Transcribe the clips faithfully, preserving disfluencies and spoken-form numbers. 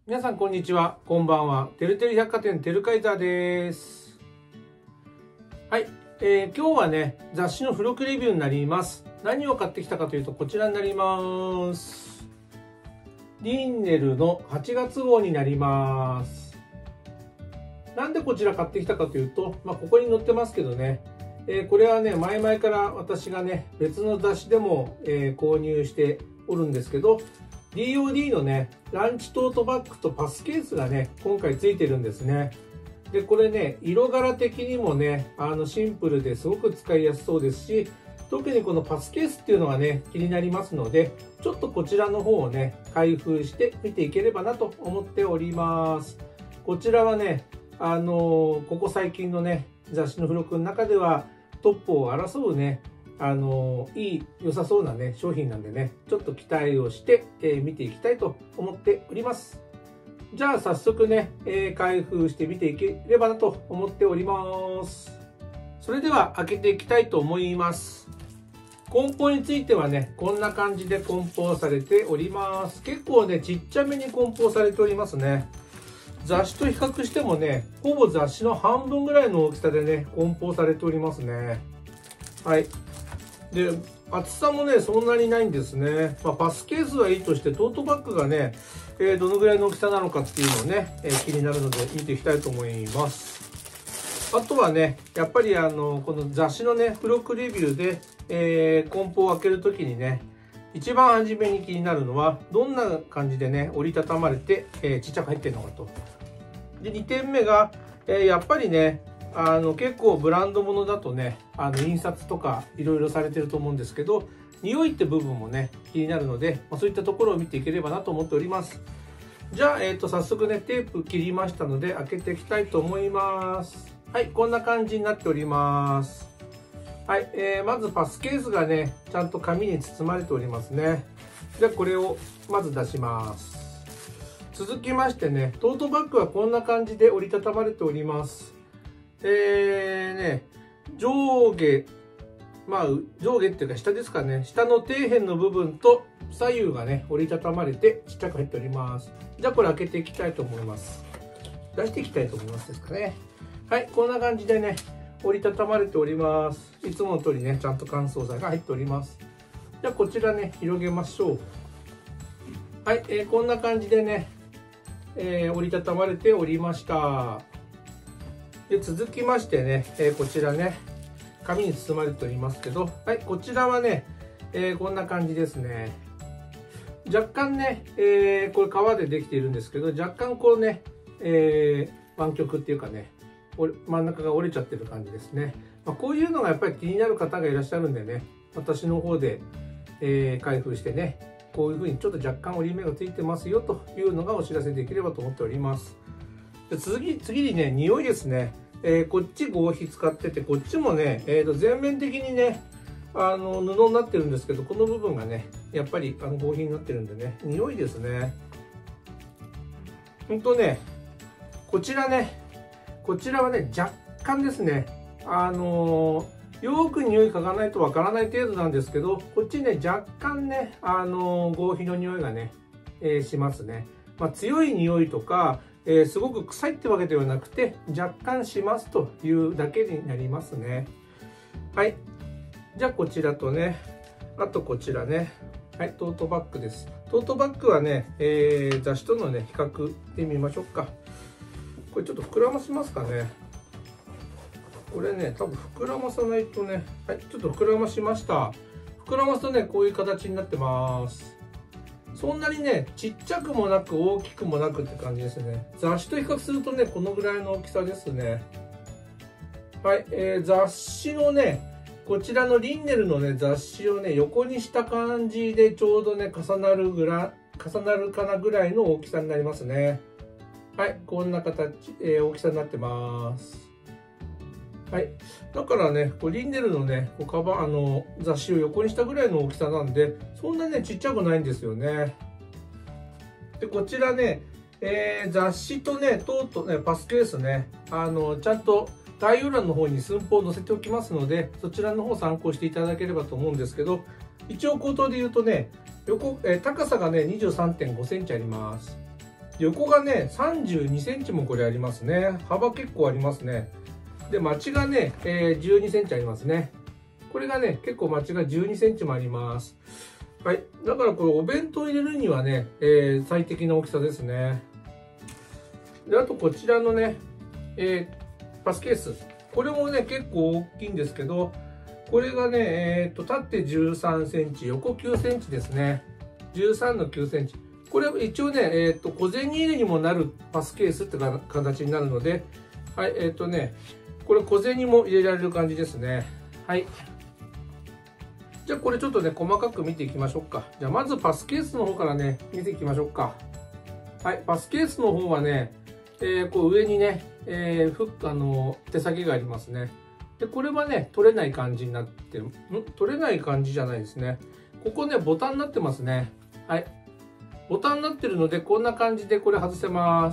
皆さんこんにちは、こんばんは。てるてる百貨店てるカイザーです。はい、えー、今日はね雑誌の付録レビューになります。何を買ってきたかというとこちらになります。リンネルのはちがつ号になります。なんでこちら買ってきたかというと、まあ、ここに載ってますけどね、えー、これはね前々から私がね別の雑誌でも、えー、購入しておるんですけど、ディーオーディー のねランチトートバッグとパスケースがね今回ついてるんですね。でこれね色柄的にもねあのシンプルですごく使いやすそうですし、特にこのパスケースっていうのがね気になりますので、ちょっとこちらの方をね開封して見ていければなと思っております。こちらはねあのここ最近のね雑誌の付録の中ではトップを争うねあのいい良さそうなね商品なんでね、ちょっと期待をして、えー、見ていきたいと思っております。じゃあ早速ね、えー、開封して見ていければなと思っております。それでは開けていきたいと思います。梱包についてはねこんな感じで梱包されております。結構ねちっちゃめに梱包されておりますね。雑誌と比較してもねほぼ雑誌の半分ぐらいの大きさでね梱包されておりますね。はい。で厚さもねそんなにないんですね。まあ、パスケースはいいとしてトートバッグがね、えー、どのぐらいの大きさなのかっていうのをね、えー、気になるので見ていきたいと思います。あとはねやっぱりあのこの雑誌のね付録レビューで、えー、梱包を開ける時にね一番初めに気になるのはどんな感じでね折りたたまれて、えー、ちっちゃく入ってるのかと。でにてんめが、えー、やっぱりねあの結構ブランド物だとねあの印刷とかいろいろされてると思うんですけど、匂いって部分もね気になるので、まあ、そういったところを見ていければなと思っております。じゃあ、えー、と早速ねテープ切りましたので開けていきたいと思います。はい、こんな感じになっております。はい、えー、まずパスケースがねちゃんと紙に包まれておりますね。じゃあこれをまず出します。続きましてねトートバッグはこんな感じで折りたたまれております。えーね、上下、まあ上下っていうか下ですかね、下の底辺の部分と左右がね折りたたまれてちっちゃく入っております。じゃあこれ開けていきたいと思います。出していきたいと思いますですかね。はい、こんな感じでね折りたたまれております。いつもの通りねちゃんと乾燥剤が入っております。じゃあこちらね広げましょう。はい、えー、こんな感じでね、えー、折りたたまれておりました。で続きましてね、えー、こちらね紙に包まれておりますけど、はい、こちらはね、えー、こんな感じですね。若干ね、えー、これ革でできているんですけど、若干こうね、えー、湾曲っていうかね真ん中が折れちゃってる感じですね。まあ、こういうのがやっぱり気になる方がいらっしゃるんでね、私の方で、えー、開封してねこういうふうにちょっと若干折り目がついてますよというのがお知らせできればと思っております。で次次にね匂いですね。えー、こっち合皮使ってて、こっちもね、えー、と全面的にねあの布になってるんですけど、この部分がねやっぱりあの合皮になってるんでね匂いですね。ほんとねこちらねこちらはね若干ですねあのー、よく匂い嗅がないとわからない程度なんですけど、こっちね若干ねあのー、合皮の匂いがね、えー、しますね。まあ、強い匂いとかえー、すごく臭いってわけではなくて若干しますというだけになりますね。はい、じゃあこちらとねあとこちらね、はい、トートバッグです。トートバッグはね、えー、雑誌とのね比較でみましょうか。これちょっと膨らましますかね。これね多分膨らまさないとね、はい、ちょっと膨らましました。膨らますとねこういう形になってます。そんなにねちっちゃくもなく大きくもなくって感じですね。雑誌と比較するとねこのぐらいの大きさですね。はい、えー、雑誌のねこちらのリンネルのね雑誌をね横にした感じでちょうどね重なるぐら重なるかなぐらいの大きさになりますね。はい、こんな形、えー、大きさになってます。はい、だからねこうリンネルのねこうカバンあの雑誌を横にしたぐらいの大きさなんでそんなねちっちゃくないんですよね。でこちらね、えー、雑誌とねトートねパスケースねあのちゃんと概要欄の方に寸法を載せておきますので、そちらの方参考していただければと思うんですけど、一応口頭で言うとね横、えー、高さがね にじゅうさんてんごセンチあります。 横がね、さんじゅうにセンチもこれありますね。幅結構ありますね。で、マチがね、えー、じゅうにセンチありますね。これがね、結構マチがじゅうにセンチもあります。はい。だからこれお弁当入れるにはね、えー、最適な大きさですね。で、あとこちらのね、えー、パスケース。これもね、結構大きいんですけど、これがね、えー、と縦じゅうさんセンチ、横きゅうセンチですね。じゅうさんのきゅうセンチ。これは一応ね、えー、と小銭入れにもなるパスケースって形になるので、はい、えっ、ー、とね、これ小銭も入れられる感じですね。はい。じゃあこれちょっとね、細かく見ていきましょうか。じゃあまずパスケースの方からね、見ていきましょうか。はい、パスケースの方はね、えー、こう上にね、えー、フック、あの、手先がありますね。で、これはね、取れない感じになってる。ん取れない感じじゃないですね。ここね、ボタンになってますね。はい。ボタンになってるので、こんな感じでこれ外せます。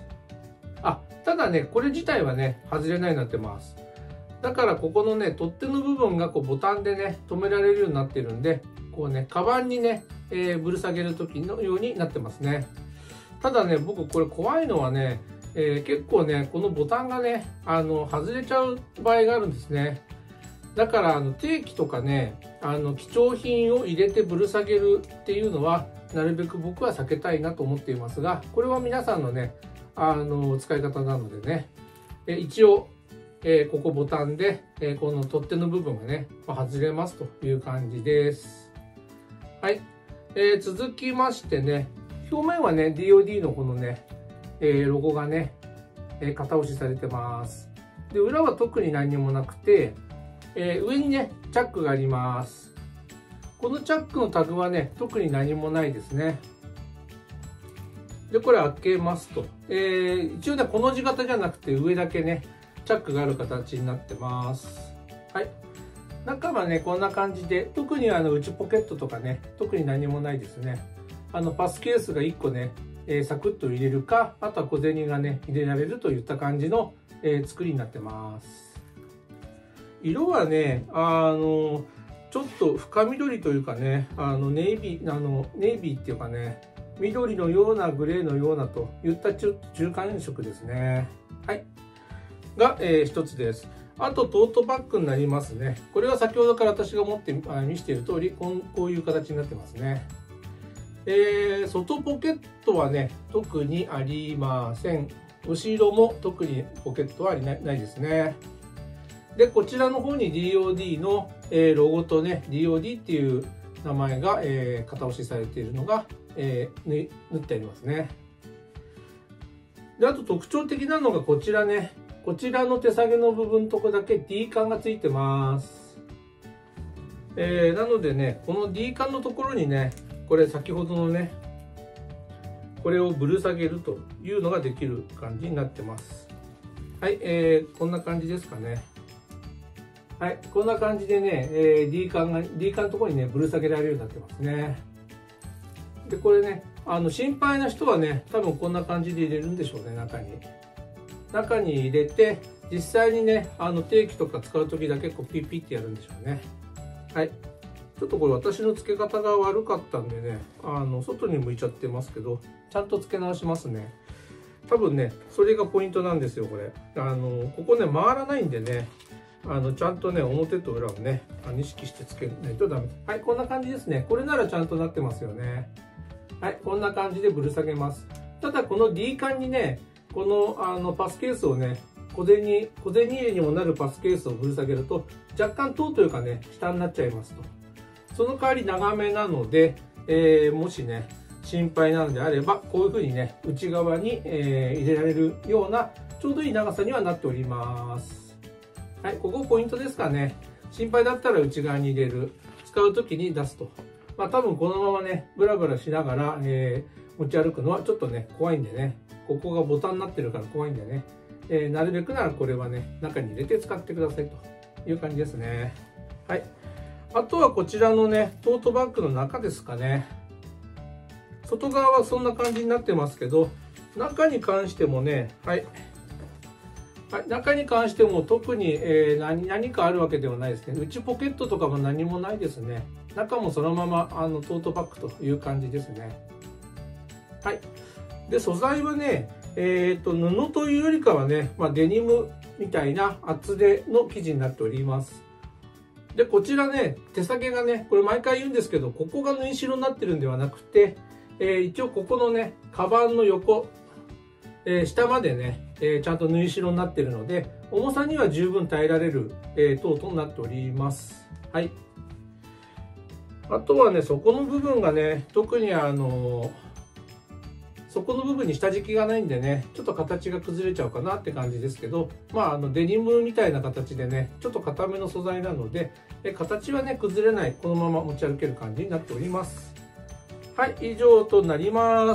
あ、ただね、これ自体はね、外れないようになってます。だから、ここのね、取っ手の部分がこうボタンでね、止められるようになってるんで、こうね、カバンにね、えー、ぶる下げる時のようになってますね。ただね、僕これ怖いのはね、えー、結構ね、このボタンがね、あの、外れちゃう場合があるんですね。だから、あの、定期とかね、あの、貴重品を入れてぶる下げるっていうのは、なるべく僕は避けたいなと思っていますが、これは皆さんのね、あの、使い方なのでね、え一応、えー、ここボタンで、えー、この取っ手の部分がね、外れますという感じです。はい。えー、続きましてね、表面はね、ディーオーディー のこのね、えー、ロゴがね、えー、型押しされてます。で、裏は特に何もなくて、えー、上にね、チャックがあります。このチャックのタグはね、特に何もないですね。で、これ開けますと。えー、一応ね、この字型じゃなくて上だけね、チャックがある形になってます。はい。中はね、こんな感じで、特にあの内ポケットとかね、特に何もないですね。あの、パスケースがいっこね、えー、サクッと入れるか、あとは小銭がね、入れられるといった感じの、えー、作りになってます。色はね、あの、ちょっと深緑というかね、あの、ネイビー、あの、ネイビーっていうかね、緑のようなグレーのようなといった中間色ですね。はい。が、えー、一つです。あと、トートバッグになりますね。これは先ほどから私が持って見せている通り、こう、こういう形になってますね。えー、外ポケットはね、特にありません。後ろも特にポケットはないですね。で、こちらの方に ディーオーディー の、えー、ロゴとね、ディーオーディー っていう名前が、えー、型押しされているのが、えー、縫ってありますね。で、あと特徴的なのがこちらね、こちらの手提げの部分のとこだけ D カンがついてます。えー、なのでね、この D カンのところにね、これ先ほどのね、これをぶる下げるというのができる感じになってます。はい、えー、こんな感じですかね。はい、こんな感じでね、えー、D カンが、D カンのところにね、ぶる下げられるようになってますね。で、これね、あの、心配な人はね、多分こんな感じで入れるんでしょうね、中に。中に入れて、実際にね、あの、定期とか使うときだけこうピッピッてやるんでしょうね。はい。ちょっとこれ私の付け方が悪かったんでね、あの、外に向いちゃってますけど、ちゃんと付け直しますね。多分ね、それがポイントなんですよ、これ。あの、ここね、回らないんでね、あの、ちゃんとね、表と裏をね、意識して付けないとダメ。はい、こんな感じですね。これならちゃんとなってますよね。はい、こんな感じでぶる下げます。ただ、この D カンにね、この、あの、パスケースをね、小銭、小銭入れにもなるパスケースをぶる下げると、若干塔というかね、下になっちゃいますと。その代わり長めなので、えー、もしね、心配なのであれば、こういう風にね、内側に、えー、入れられるような、ちょうどいい長さにはなっております。はい、ここポイントですかね。心配だったら内側に入れる。使う時に出すと。まあ多分このままね、ブラブラしながら、えー、持ち歩くのはちょっとね、怖いんでね。ここがボタンになってるから怖いんでね。えー、なるべくならこれはね、中に入れて使ってくださいという感じですね。はい。あとはこちらのね、トートバッグの中ですかね。外側はそんな感じになってますけど、中に関してもね、はい。はい、中に関しても特に、えー、何, 何かあるわけではないですね。内ポケットとかも何もないですね。中もそのままあのトートバッグという感じですね。はい。 で、素材はね、えっと、布というよりかはね、まあ、デニムみたいな厚手の生地になっております。で、こちらね、手先がね、これ毎回言うんですけど、ここが縫い代になってるんではなくて、えー、一応ここのね、カバンの横、えー、下までね、えー、ちゃんと縫い代になってるので、重さには十分耐えられる、えー、トートになっております。はい。あとはね、底の部分がね、特にあのー、底の部分に下敷きがないんでね、ちょっと形が崩れちゃうかなって感じですけど、まあ、あのデニムみたいな形でね、ちょっと硬めの素材なので、え形はね、崩れない、このまま持ち歩ける感じになっております。はい、以上となります。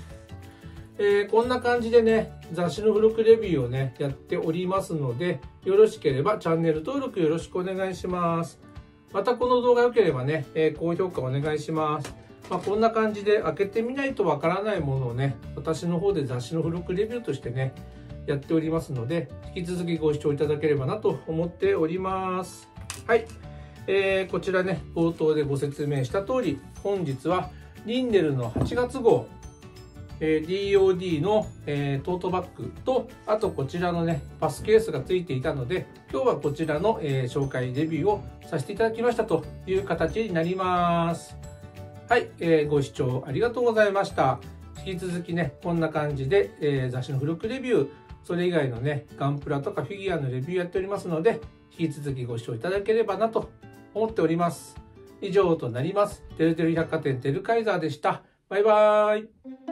えー、こんな感じでね、雑誌の付録レビューをね、やっておりますので、よろしければチャンネル登録よろしくお願いします。またこの動画良ければね、えー、高評価お願いします。まあ、こんな感じで開けてみないとわからないものをね、私の方で雑誌の付録レビューとしてね、やっておりますので、引き続きご視聴いただければなと思っております。はい。えー、こちらね、冒頭でご説明した通り、本日はリンデルのはちがつ号、えー、ディーオーディー の、えー、トートバッグと、あとこちらのね、パスケースがついていたので、今日はこちらの、えー、紹介レビューをさせていただきましたという形になります。はい、えー、ご視聴ありがとうございました。引き続きね、こんな感じで、えー、雑誌の付録レビュー、それ以外のね、ガンプラとかフィギュアのレビューやっておりますので、引き続きご視聴いただければなと思っております。以上となります。てるてる百貨店てるカイザーでした。バイバーイ。